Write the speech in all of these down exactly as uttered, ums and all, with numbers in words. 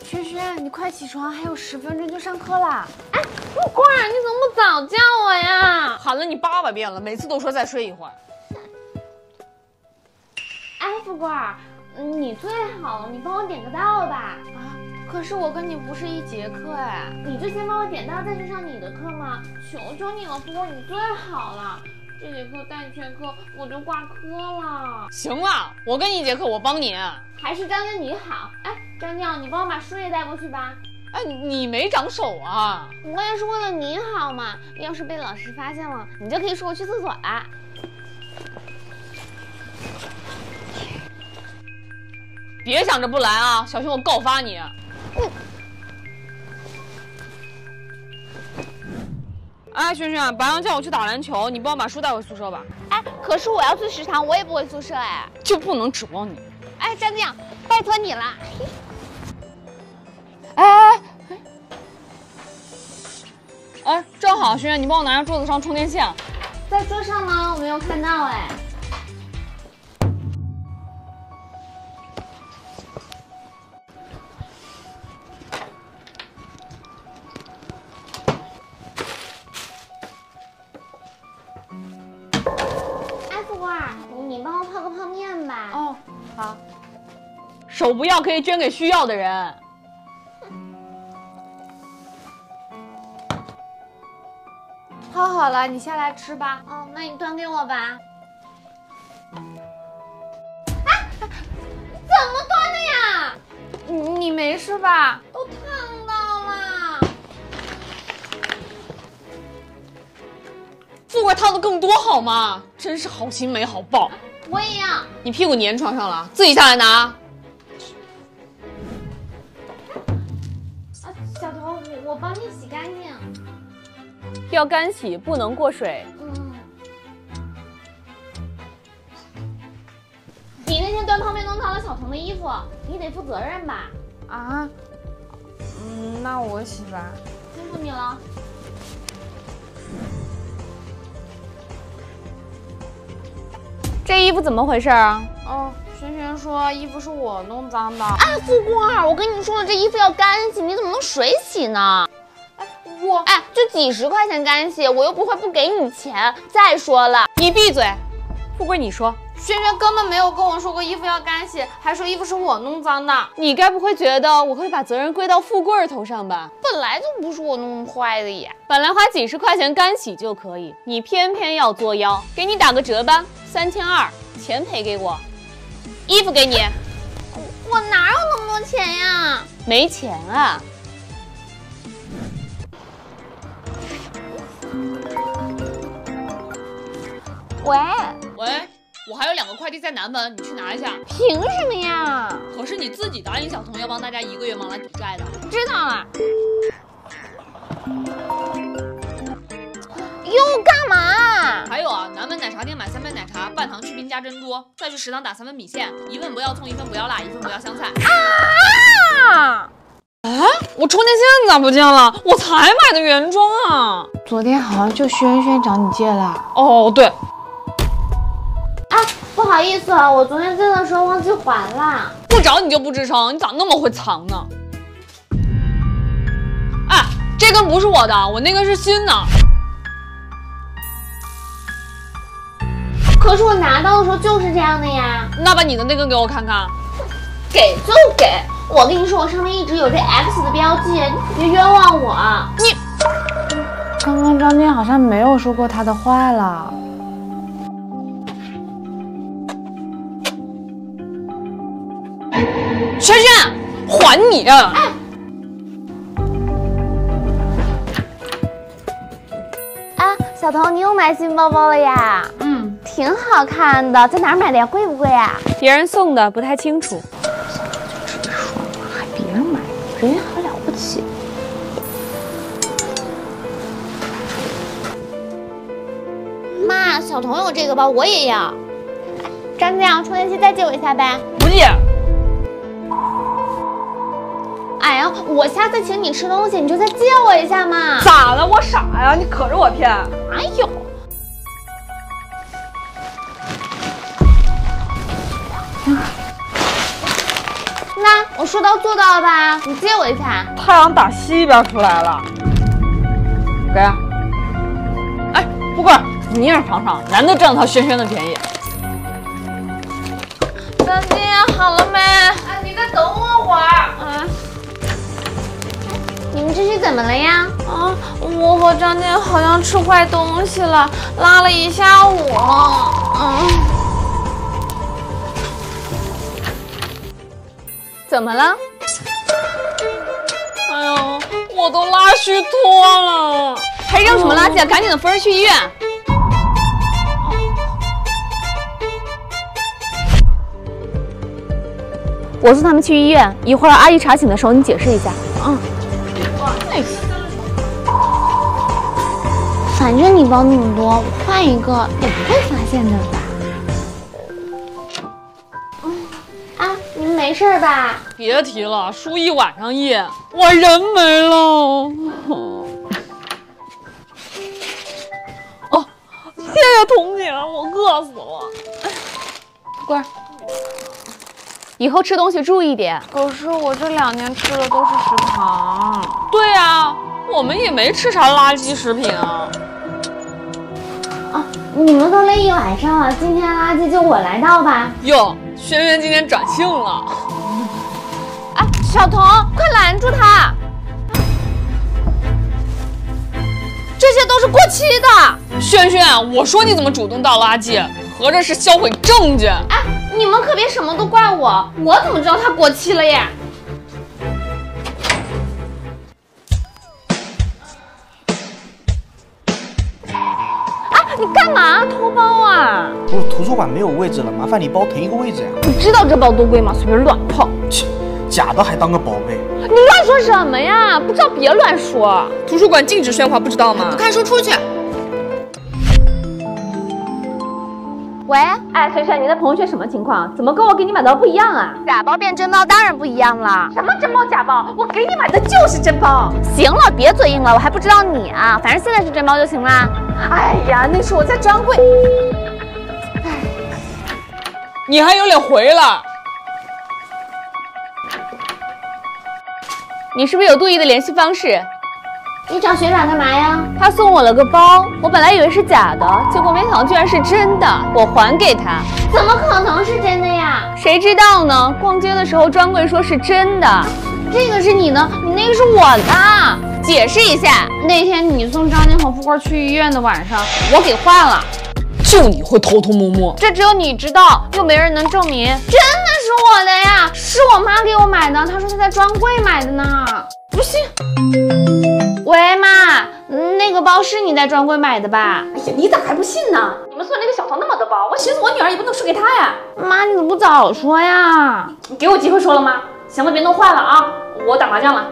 轩轩，你快起床，还有十分钟就上课啦！ 哎，富贵，你怎么不早叫我呀？ 喊了你八百遍了，每次都说再睡一会儿。 哎，富贵，你最好了，你帮我点个到吧。 啊，可是我跟你不是一节课哎。 你就先帮我点到，再去上你的课嘛。求求你了，富贵，你最好了。这节课带缺课，我就挂科了。 行了，我跟你一节课，我帮你。 还是张江你好。哎，张江，你帮我把书也带过去吧。 哎，你没长手啊！ 我也是为了你好嘛。要是被老师发现了，你就可以说我去厕所啦。 别想着不来啊，小心我告发你。嗯。哎，轩轩，白羊叫我去打篮球，你帮我把书带回宿舍吧。 哎，可是我要去食堂，我也不回宿舍哎。 就不能指望你。 哎，张江，拜托你了。 哎哎哎！哎，正好，轩轩，你帮我拿下桌子上充电线。 在桌上吗？我没有看到哎。你帮我泡个泡面吧。 哦，好。 手不要可以捐给需要的人。 泡好了，你下来吃吧。 哦，那你端给我吧。啊，怎么端的呀？ 你你没事吧？ 都烫到了。 富贵烫的更多好吗？真是好心没好报。 我也要。 你屁股粘床上了，自己下来拿。啊， 小头，我我帮你洗干净。 要干洗，不能过水。 嗯。你那天端泡面弄脏了小童的衣服，你得负责任吧？ 啊？嗯，那我洗吧。 辛苦你了。 这衣服怎么回事啊？哦，轩轩说衣服是我弄脏的。 哎，富贵，我跟你说了，这衣服要干洗，你怎么能水洗呢？ 哎，我哎，就几十块钱干洗，我又不会不给你钱。再说了， 你闭嘴。富贵，你说， 轩轩根本没有跟我说过衣服要干洗，还说衣服是我弄脏的。 你该不会觉得我会把责任归到富贵头上吧？ 本来就不是我弄坏的呀。 本来花几十块钱干洗就可以，你偏偏要作妖。给你打个折吧，三千二，钱赔给我，衣服给你。 我哪有那么多钱呀？ 没钱啊？ 喂喂，我还有两个快递在南门，你去拿一下。 凭什么呀？ 可是你自己答应小童要帮大家一个月忙来抵债的。 知道了。又干嘛？ 还有啊，南门奶茶店买三杯奶茶，半糖去冰加珍珠，再去食堂打三份米线，一份不要葱，一份不要辣，一份不要香菜。 啊！ 啊！我充电线咋不见了？我才买的原装啊！ 昨天好像就轩轩找你借了。 哦，对。 啊，不好意思啊，我昨天借的时候忘记还了。 不找你就不吱声，你咋那么会藏呢？哎，这根不是我的，我那根是新的。 可是我拿到的时候就是这样的呀。 那把你的那根给我看看。 给就给，我跟你说，我上面一直有这 X 的标记，你可别冤枉我。 你刚刚张健好像没有说过他的坏了。 轩轩，还你！哎， 啊，小童，你又买新包包了呀？ 嗯， 挺好看的，在哪儿买的呀？贵不贵呀？ 别人送的，不太清楚。 小童就直接说，还别人买，人家还了不起。 妈，小童有这个包，我也要。张酱，充电器再借我一下呗。 不借。 哎呀，我下次请你吃东西，你就再借我一下嘛。 咋了？我傻呀？你可着我骗？ 哪有？那我说说到做到吧？你借我一下。 太阳打西边出来了。给。哎，不过你也是皇上，难得占了他轩轩的便宜。 三弟，好了没？哎，你再等我会儿。啊。你们这是怎么了呀？啊，我和张健好像吃坏东西了，拉了一下午了。嗯。 怎么了？哎呦，我都拉虚脱了，还扔什么垃圾啊？赶紧的，扶人去医院。我送他们去医院，一会儿阿姨查寝的时候你解释一下。嗯。哎， 反正你包那么多，我换一个也不会发现的吧？啊，你们没事吧？ 别提了，输一晚上液，我人没了。哦，谢谢彤姐，我饿死了。乖，以后吃东西注意点。 可是我这两年吃的都是食堂。 对啊，我们也没吃啥垃圾食品啊。 啊，你们都累一晚上了，今天垃圾就我来倒吧。 哟，轩轩今天转性了。 哎，小童，快拦住他！这些都是过期的。 轩轩，我说你怎么主动倒垃圾，合着是销毁证据。 哎，你们可别什么都怪我，我怎么知道它过期了呀？你干嘛偷包啊？ 不是图书馆没有位置了，麻烦你帮我腾一个位置呀。 你知道这包多贵吗？随便乱泡。 切，假的还当个宝贝。 你乱说什么呀？不知道别乱说。 图书馆禁止喧哗，不知道吗？ 不看书出去。喂， 哎，璇璇，你的朋友圈什么情况？怎么跟我给你买的不一样啊？ 假包变真包当然不一样了。 什么真包假包？我给你买的就是真包。 行了，别嘴硬了，我还不知道你啊。反正现在是真包就行啦。 哎呀，那是我在专柜。你还有脸回来？你是不是有杜毅的联系方式？ 你找学长干嘛呀？ 他送我了个包，我本来以为是假的，结果没想到居然是真的，我还给他。 怎么可能是真的呀？ 谁知道呢？逛街的时候专柜说是真的。 这个是你的，你那个是我的。 解释一下， 那天你送张静和富贵去医院的晚上，我给换了。 就你会偷偷摸摸， 这只有你知道，又没人能证明。真的是我的呀，是我妈给我买的，她说她在专柜买的呢。不信。喂，妈，那个包是你在专柜买的吧？ 哎呀，你咋还不信呢？你们送那个小童那么多包，我寻思我女儿也不能输给他呀。 妈，你怎么不早说呀？ 你给我机会说了吗？行了，别弄坏了啊，我打麻将了。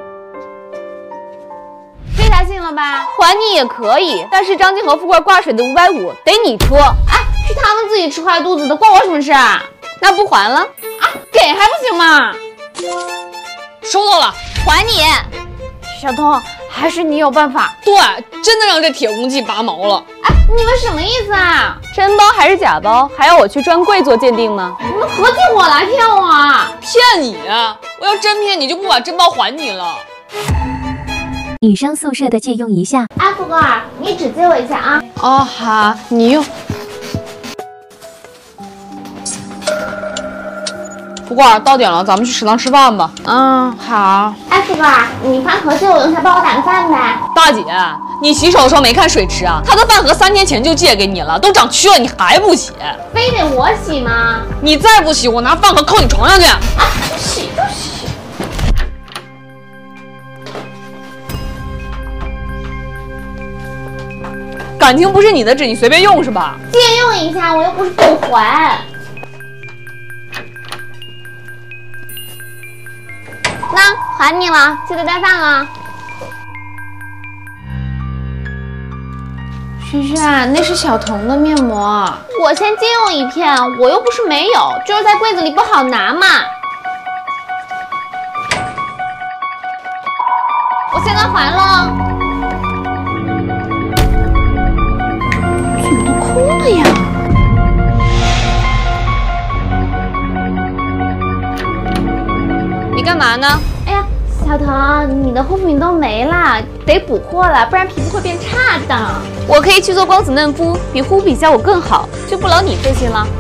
这下信了吧？ 还你也可以，但是张金和富贵挂水的五百五得你出。 哎，是他们自己吃坏肚子的，关我什么事啊？ 那不还了？ 啊，给还不行吗？ 收到了，还你。 小童，还是你有办法。 对，真的让这铁公鸡拔毛了。 哎，你们什么意思啊？ 真包还是假包？还要我去专柜做鉴定吗？ 你们合起伙来骗我啊！ 骗你啊！我要真骗你，就不把真包还你了。 女生宿舍的借用一下。 哎，富贵儿，你只借我一下啊。 哦，好，你用。 富贵儿，到点了，咱们去食堂吃饭吧。 嗯，好。 哎，富贵儿，你饭盒借我用下，帮我打个饭呗。 大姐，你洗手的时候没看水池啊？他的饭盒三天前就借给你了，都长蛆了，你还不洗？ 非得我洗吗？ 你再不洗，我拿饭盒扣你床上去。 啊，洗就洗。 感情不是你的纸，你随便用是吧？ 借用一下，我又不是不还。那还你了，记得带饭啊。 轩轩，那是小童的面膜， 我先借用一片，我又不是没有，就是在柜子里不好拿嘛。我现在还了。 怎么都空了呀？ 嘛呢？ 哎呀，小腾，你的护肤品都没了，得补货了，不然皮肤会变差的。 我可以去做光子嫩肤，比护肤品效果更好，就不劳你费心了。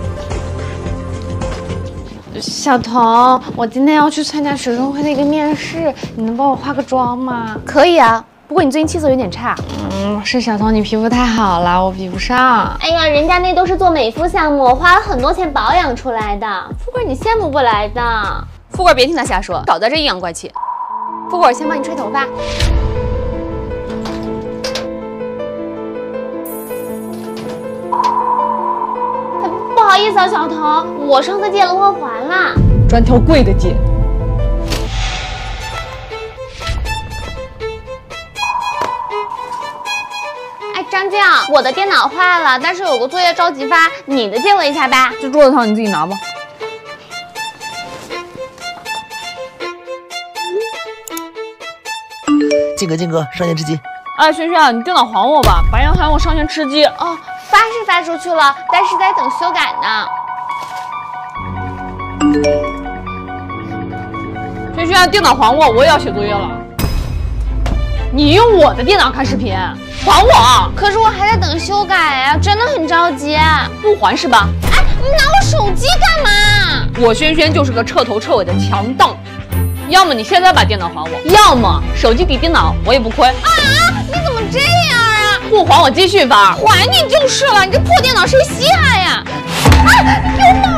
小彤，我今天要去参加学生会的一个面试，你能帮我化个妆吗？ 可以啊，不过你最近气色有点差。 嗯，是小彤，你皮肤太好了，我比不上。 哎呀，人家那都是做美肤项目，花了很多钱保养出来的，富贵你羡慕不来的。 富贵别听他瞎说，少在这阴阳怪气。富贵，我先帮你吹头发。 不好意思啊，小彤，我上次借了会还了。 专挑贵的借。 哎，张静，我的电脑坏了，但是有个作业着急发，你的借我一下吧。 这桌子上你自己拿吧。 靖哥，靖哥，上线吃鸡。 哎，轩轩，你电脑还我吧，白羊喊我上线吃鸡。 哦，发是发出去了，但是在等修改呢。 轩轩，电脑还我，我也要写作业了。你用我的电脑看视频，还我！ 可是我还在等修改呀、啊，真的很着急。 不还是吧？ 哎，你拿我手机干嘛？ 我轩轩就是个彻头彻尾的强盗，要么你现在把电脑还我，要么手机抵电脑我也不亏。 啊！你怎么这样啊？ 不还我继续发， 还你就是了，你这破电脑谁稀罕呀？啊！你给我